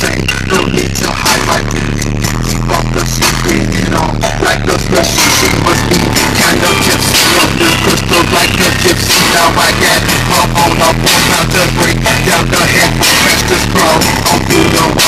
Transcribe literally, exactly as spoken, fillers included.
same. No need to highlight it. Keep up the secret, you know. Like the special, she must be kind of tipsy. Love the crystal like a gypsy. Now I got pump on the pump out to break down the head. Press the scroll on through the